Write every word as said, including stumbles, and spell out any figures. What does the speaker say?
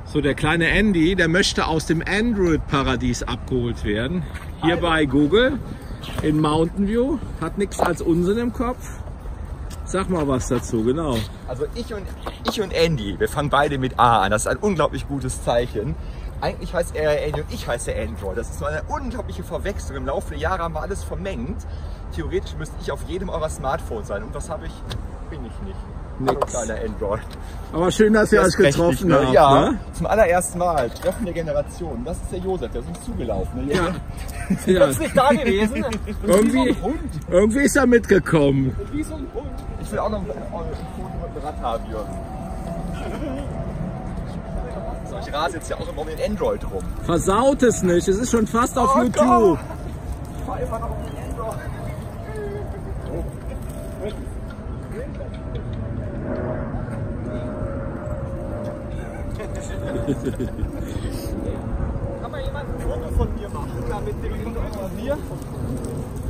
So, der kleine Andy, der möchte aus dem Android-Paradies abgeholt werden. Hier bei Google in Mountain View. Hat nichts als Unsinn im Kopf. Sag mal was dazu, genau. Also ich und, ich und Andy, wir fangen beide mit A an. Das ist ein unglaublich gutes Zeichen. Eigentlich heißt er Andy und ich heiße Android. Das ist so eine unglaubliche Verwechslung. Im Laufe der Jahre haben wir alles vermengt. Theoretisch müsste ich auf jedem eurer Smartphones sein. Und das habe ich, bin ich nicht. Hallo, kleiner Android. Aber schön, dass ihr euch getroffen habt. Ja, ne? Zum allerersten Mal. Treffen der Generation. Das ist der Josef, der ist uns zugelaufen. Ne? Ja. Ist ja. Nicht da gewesen. Irgendwie, so ein irgendwie ist er mitgekommen. Wie so ein Hund. Ich will auch noch ein, ein Foto mit dem Rad haben, Jürgen. So, ich rase jetzt ja auch immer um den Android rum. Versaut es nicht, es ist schon fast auf Oh YouTube. Gott. Ich fahr immer noch um den Android. Kann mal jemand ein Foto von mir machen? Ja, mit dem Foto von mir.